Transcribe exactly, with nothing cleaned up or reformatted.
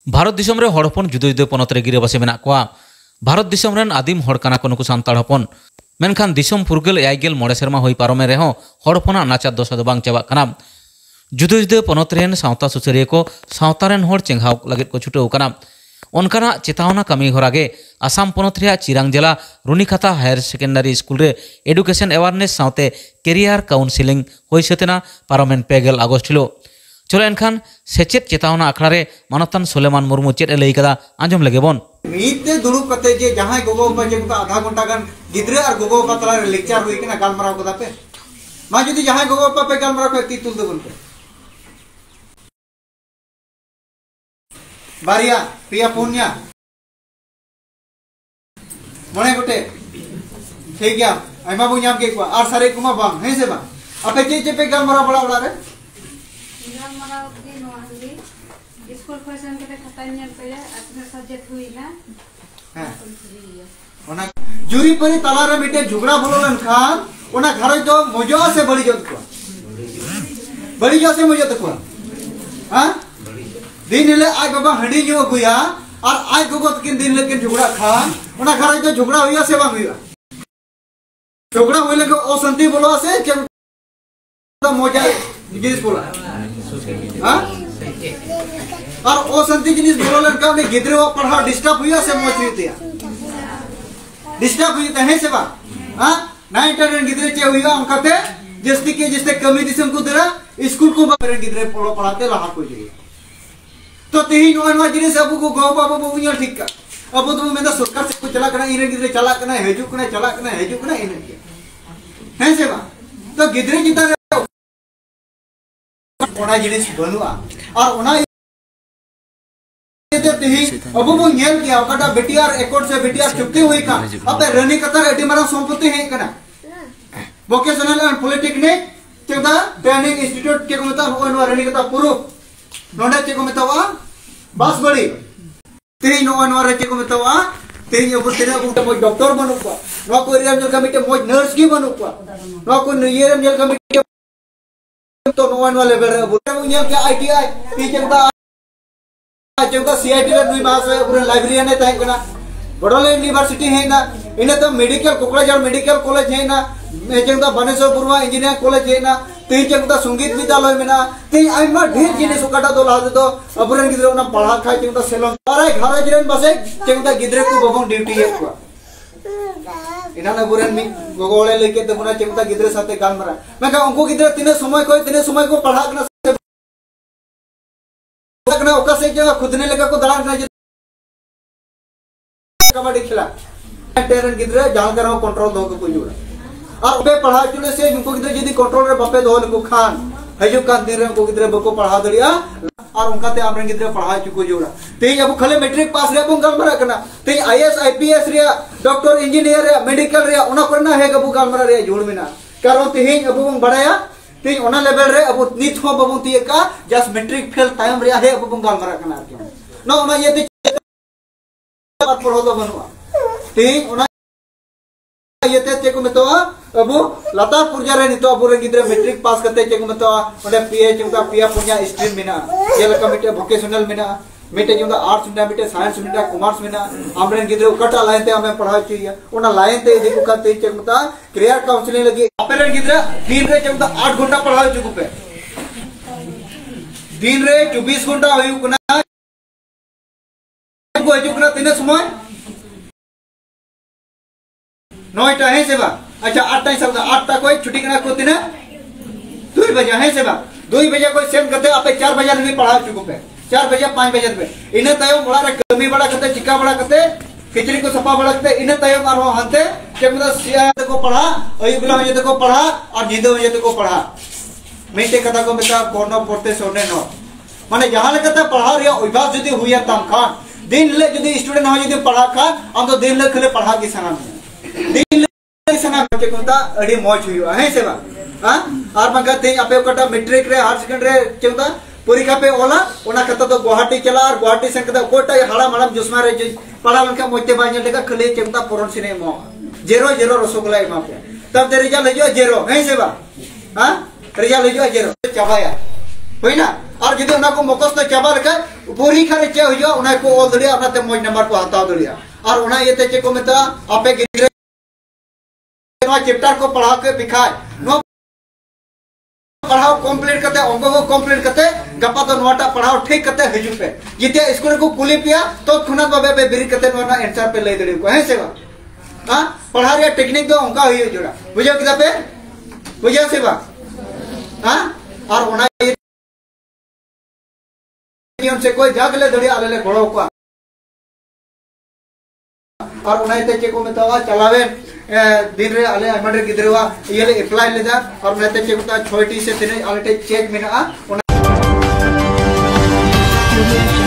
भारत दिसम रे हड़ हपन जुदा जुदा पनत रे गिराबासे मेना कोआ। भारत दिसम रेन आदिम हड़ काना को नुकु सान्ताड़ हपन। मेनखान दिसम फुरगेल एयाइगेल मोड़े सेरमा हुई पारमे रेहों हड़ हपनाग नाचार दशा दो बांग चाबाग काना। जुदा जुदा पनत रेन सावता सुसारिया को सावता रेन हड़ चेंघाव लागिद को छुटाव काना। ओनकाना चेतावना कामी हरा गे आसाम पनत रेया चिरांग जिला रुनिखाता हायर सेकेंडरी स्कूल रे एडुकेशन एवारनेस सावते कैरियर काउंसिलिंग होई सतेना पारमेन पेगेल आगस्ट हिलो। चलो एनखान सेचेत चेतावना आखड़ा रे मानतान सोलेमान मुर्मू चेत लई कदा आंजम लगे बोन। मीते दुरुब कते जे जहां गोगो बा जे आधा घंटा गान गिद्रे और गोगो बा तला लेक्चर हुई केना गालमाराव कदा पे मा जदी जहां गोगो बा पे गालमाराव पे ती तुल देबन पे बारिया पिया पुन्या मने गोटे ठीक गया आइमा बु नाम के को आर सारे कुमा बांग हे से बा आपे जे जे पे गालमाराव बड़ा बड़ा रे गालमाराव के नोहली स्कूल फैशन के खाता नियन पे अपने सब्जेक्ट हुई ना हां ओना जुरी परी तला रे मिटे झगड़ा बोलन खान ओना घर जो मजा से बड़ी जत को बड़ी जो से मजा तक हां दिन ले आय बाबा हंडी जो गुया और आय गोगो किन दिन ले किन झगड़ा खान ओना घर जो झगड़ा हुआ से बा हुआ झगड़ा होइले को अशांति बोलवा से के मजा जिनिस बोला हां और अशांति जिनिस बोलन का ने गिद्रे वा पढ़ा डिस्टर्ब हुआ से मोच हुईतिया डिस्टर्ब हुई है से बा हां नाइन टेन गिद्रे चे हुआ उनकाते जस्ती के जस्ते कमी दिसम को दरा स्कूल को बारे गिद्रे पढ़ो पढ़ाते लहा को जी तो तेही नो नो जिनिस अब को गो बाबा बबू ᱧᱮᱞ ठीक का अब तो मैं सरकार से को चला करना इरे गिद्रे चला करना हेजु करना चला करना हेजु करना इन है से बा तो गिद्रे जिता ओना जिनिस बनुआ और ओना ते तेही अब बो ᱧᱮल किया ओकाटा बेटियार अकाउंट से बेटियार चुक्ति हुई का अब रनी कतर एडी मारा संपत्ति है कना वोकेशनल एंड पॉलिटेक्निक चेदा ट्रेनिंग इंस्टीट्यूट के को मता ओनो रनी कता पुरु नोंडे के को मतावा बस बड़ी तेही नो ओनो रे के को मतावा तेही अब तेरा को डॉक्टर बनु को नो को रियम जल कमिटी मोज नर्स की बनु को नो को नियरम जल कमिटी तो नो ओनो लेवल रे बुटा ᱧᱮल के आईटीआई ती चेदा चेदा सीआईटी रे दुई मास पूरे लाइब्रेरी ने तय कना बड़ोले यूनिवर्सिटी है ना इने तो मेडिकल कोकराझार मेडिकल कॉलेज है ना चेदा बनेश्वर बुरुआ इंजीनियरिंग कॉलेज है ना ती चेदा संगीत विद्यालय में ना ती आइमा ढेर जिनिस ओकाटा दो लादे तो अबरन गिद्रे ना पढ़ा खाय चेदा सेलोन अरे घर जिरन बसे चेदा गिद्रे को बबन ड्यूटी है को इना ना बुरन मी गोगोले लेके तो बुना चेदा गिद्रे साथे गान मरा मैं का उनको गिद्रे तिने समय को तिने समय को पढ़ा करना लगना ओका से जगह खुद ने लगा को दड़ा ना कबड्डी खेला टेरन गिद्रे जान करो कंट्रोल दो को जुड़ा और बे पढ़ा चुले से उनको गिद्रे जदी कंट्रोल रे बपे दो को खान हजु कान दिन रे को गिद्रे बको पढ़ा दड़िया और उनका ते आमरे गिद्रे पढ़ा चुको जुड़ा ते अब खले मैट्रिक पास रे बंगाल मरा कना ते आईएएस आईपीएस रे डॉक्टर इंजीनियर रे मेडिकल रे ओना करना है गबु गाल मरा रे जुड़ मिना कारण ते अब बंग बड़ाया ते ओना लेवल रे अब नित हो बबु ती का जस्ट मैट्रिक फेल टाइम रे है अब बंगाल मरा कना नो ओना ये ते बात पढ़ो दो बनवा ते ओना ये ते ते को मतवा अब लता पुरजा रे नितो अब रे गिद्रे मैट्रिक पास करते ते को मतवा ओडे पीए चुका पिया पुnya स्ट्रीम मिना ये लका मिटे वोकेशनल मिना मिटे जुंदा आर्ट्स मिना मिटे साइंस मिना कॉमर्स मिना हमरे गिद्रे कटा लाइन ते हमें पढ़ा चाहिए ओना लाइन ते देखो का ते चमता कैरियर काउंसलिंग लगी अपरे गिद्रे दिन रे चमता आठ घंटा पढ़ा चुकु पे दिन रे चौबीस घंटा होई कुना को जुकना तिने समय नौटा है सेवा अच्छा आठ टाइम सब आठ ता कोई छुट्टी कना को तिने दो बजे है सेवा दो बजे कोई सेम करते आपे चार बजे भी पढ़ा चुको पे चार बजे पाँच बजे पे इने तय बड़ा रे कमी बड़ा करते चिका बड़ा करते खिचड़ी को सफा बड़ा करते इने तय मारो हंते केमदा सिया को पढ़ा अयुगला ये को पढ़ा और नींदो ये को पढ़ा मेटे कथा को बेटा कोनो पढ़ते सोने नो माने जहां लेकता पढ़ा रे अभ्यास जदी हुई तम खान दिन ले जदी स्टूडेंट हो जदी पढ़ा खान हम तो दिन ले खले पढ़ा के सना दिन ले सना के कोता अडी मौज हुई है सेवा हां और मगते आपे कटा मैट्रिक रे हायर सेकेंडरी चेंदा परीक्षा पे ओला ओना कता तो गुवाहाटी चला और गुवाहाटी से कता कोटा हड़ा मालम जुस्मा रे पढ़ा लनका मोते बाजल लेका खले चेंदा पोरन सिने मो जीरो जीरो रसगुल्ला एमा पे तब दे रिजल्ट हो जीरो है सेवा हां रिजल्ट हो जीरो चाबाया होइना और जुदी उना को मकस तो चाबा लेका पूरी खारे चे होइयो उना को ऑल दरिया उनाते मोज नंबर को हताव दरिया और उना येते चे को मेता आपे गिद्रे नवा चैप्टर को पढ़ा के दिखाए नो पढ़ाओ कंप्लीट करते अंक को कंप्लीट करते गपा तो नोटा पढ़ाओ ठीक करते हिजु पे जिते स्कूल को कुली पिया तो खुना बाबे पे बिरी करते नोना आंसर पे ले दड़ी को है सेवा हां पढ़ा रे टेक्निक दो उनका हुई जोड़ा बुझो किदा पे बुझो सेवा हां और उना नियम से कोई जाग ले दड़ी आले ले घोड़ो को और उना ते चे को मेतावा चलावे दिन रे आले आमडे गिद्रेवा ये ले अप्लाई लेदा और उना ते चे को छयटी से तीन आले चेक मेना